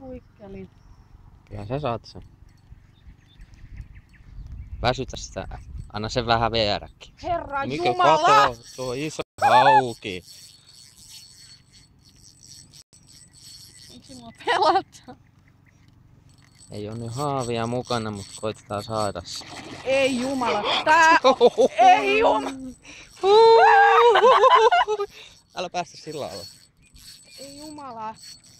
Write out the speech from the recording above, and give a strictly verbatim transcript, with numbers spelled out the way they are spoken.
suikkelin. Kyllä sä saat sen. Väsytä sitä. Anna sen vähän viedäkin. Herra Mikä Jumala! kato, tuo iso hauki. Onko sinua pelata? Ei oo nyt haavia mukana, mutta koitetaan saada se. Ei jumala, tää on... Ei jumala! Älä päästä sillä lailla. Ei jumala.